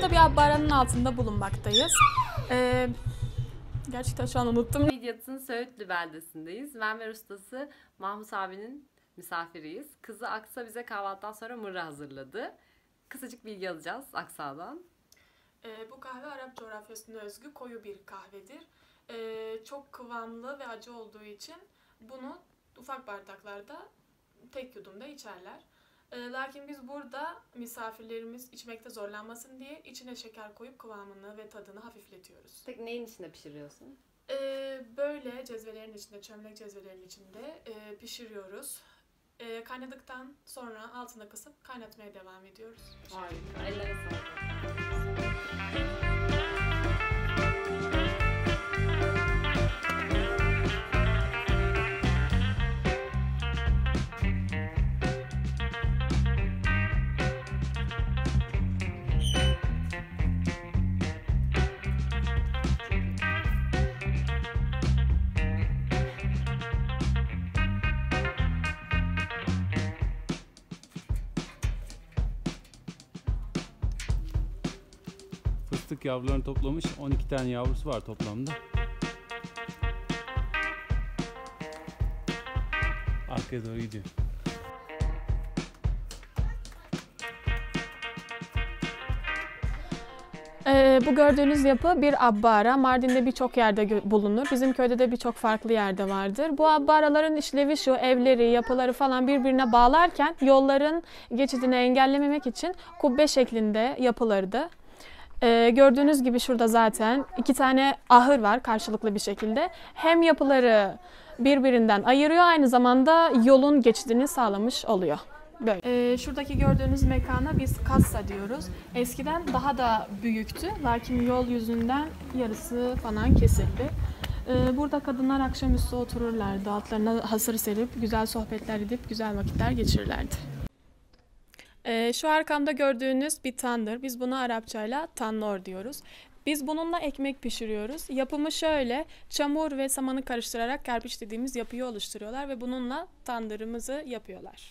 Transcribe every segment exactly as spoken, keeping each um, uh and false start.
anda bir abbaranın altında bulunmaktayız. Ee, gerçekten şu an unuttum. Midyat'ın Söğütlü beldesindeyiz. Mermer ustası Mahmut abinin misafiriyiz. Kızı Aksa bize kahvaltıdan sonra mırra hazırladı. Kısacık bilgi alacağız Aksa'dan. Ee, bu kahve Arap coğrafyasına özgü koyu bir kahvedir. Ee, çok kıvamlı ve acı olduğu için bunu ufak bardaklarda tek yudumda içerler. Ee, lakin biz burada misafirlerimiz içmekte zorlanmasın diye içine şeker koyup kıvamını ve tadını hafifletiyoruz. Peki neyin içinde pişiriyorsun? Ee, böyle cezvelerin içinde, çömlek cezvelerin içinde e, pişiriyoruz. E, kaynadıktan sonra altına kısıp kaynatmaya devam ediyoruz. Harika. Ellere sağlık. Fıstık yavrularını toplamış. on iki tane yavrusu var toplamda. Arkaya doğru gidiyor. Ee, bu gördüğünüz yapı bir abbara. Mardin'de birçok yerde bulunur. Bizim köyde de birçok farklı yerde vardır. Bu abbaraların işlevi şu: evleri, yapıları falan birbirine bağlarken yolların geçidini engellememek için kubbe şeklinde yapılardı. Ee, gördüğünüz gibi şurada zaten iki tane ahır var karşılıklı bir şekilde. Hem yapıları birbirinden ayırıyor, aynı zamanda yolun geçidini sağlamış oluyor. Böyle. Ee, şuradaki gördüğünüz mekana biz kassa diyoruz. Eskiden daha da büyüktü, lakin yol yüzünden yarısı falan kesildi. Ee, burada kadınlar akşamüstü otururlardı, altlarına hasır serip güzel sohbetler edip güzel vakitler geçirirlerdi. Ee, şu arkamda gördüğünüz bir tandır. Biz buna Arapçayla tannor diyoruz. Biz bununla ekmek pişiriyoruz. Yapımı şöyle: çamur ve samanı karıştırarak kerpiç dediğimiz yapıyı oluşturuyorlar ve bununla tandırımızı yapıyorlar.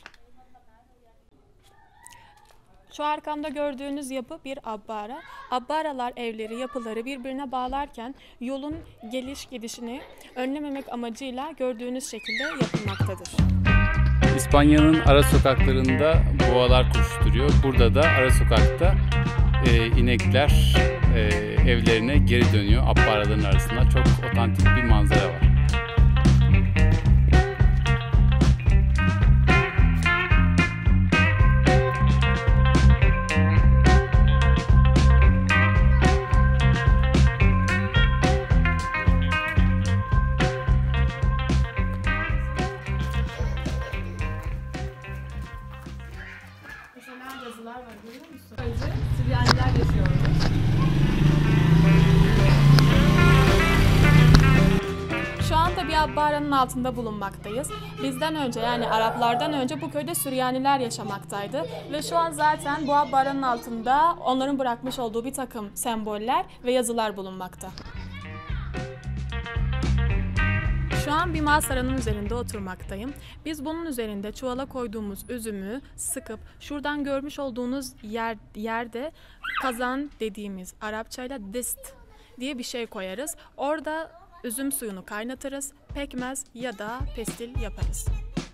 Şu arkamda gördüğünüz yapı bir abbara. Abbaralar evleri, yapıları birbirine bağlarken yolun geliş gidişini önlememek amacıyla gördüğünüz şekilde yapılmaktadır. İspanya'nın ara sokaklarında boğalar koşturuyor. Burada da ara sokakta e, inekler e, evlerine geri dönüyor. Abbaraların arasında çok otantik bir manzara var. Yazılar var, görüyor musun? Önce Süryaniler yaşıyormuş. Şu anda bir abbaranın altında bulunmaktayız. Bizden önce, yani Araplardan önce bu köyde Süryaniler yaşamaktaydı. Ve şu an zaten bu abbaranın altında onların bırakmış olduğu bir takım semboller ve yazılar bulunmakta. Şu an bir mağaranın üzerinde oturmaktayım. Biz bunun üzerinde çuvala koyduğumuz üzümü sıkıp şuradan görmüş olduğunuz yer, yerde kazan dediğimiz Arapçayla dist diye bir şey koyarız. Orada üzüm suyunu kaynatırız, pekmez ya da pestil yaparız.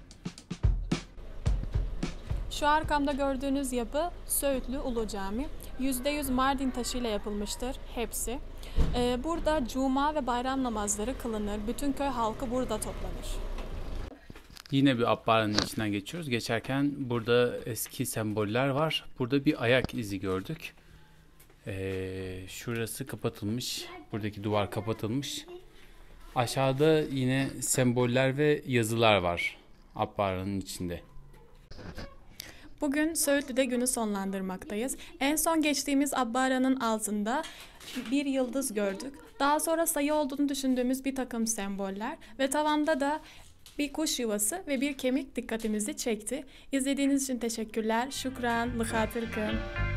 Şu arkamda gördüğünüz yapı Söğütlü Ulu Cami. yüzde yüz Mardin taşıyla yapılmıştır hepsi. Ee, burada cuma ve bayram namazları kılınır. Bütün köy halkı burada toplanır. Yine bir abbaranın içinden geçiyoruz. Geçerken burada eski semboller var. Burada bir ayak izi gördük. Ee, şurası kapatılmış. Buradaki duvar kapatılmış. Aşağıda yine semboller ve yazılar var abbaranın içinde. Bugün Söğütlü'de günü sonlandırmaktayız. En son geçtiğimiz abbaranın altında bir yıldız gördük. Daha sonra sayı olduğunu düşündüğümüz bir takım semboller ve tavanda da bir kuş yuvası ve bir kemik dikkatimizi çekti. İzlediğiniz için teşekkürler. Şükran, lıhatırkın.